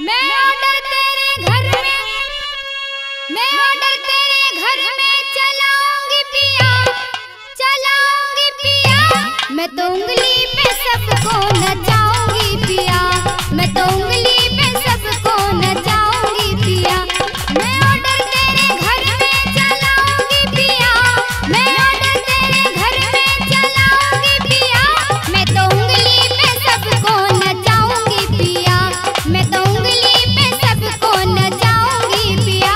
मैं ऑर्डर तेरे घर में चलाऊंगी पिया, मैं तो उंगली पे सबको नचाऊंगी पिया, मैं तो उंगली पे सबको नचाऊंगी पिया। मैं ऑर्डर तेरे घर में चलाऊंगी पिया, मैं ऑर्डर तेरे घर में चलाऊंगी पिया, मैं तो उंगली पे सबको नचाऊंगी पिया, मैं तो उंगली पे सबको नचाऊंगी पिया।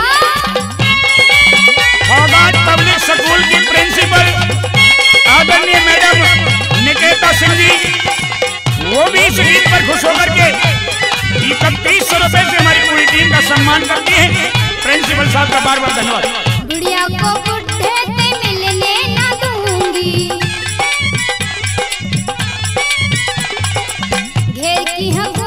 औगात पब्लिक स्कूल की प्रिंसिपल आदरणीय मैडम निकेता सिंह जी, वो भी इस गीत पर खुश होकर के 3100 रुपए से हमारी पूरी टीम का सम्मान करती हैं। प्रिंसिपल साहब का बार बार धन्यवाद। बुढ़िया को बुढ़े से मिलने ना दूंगी, घेर की हम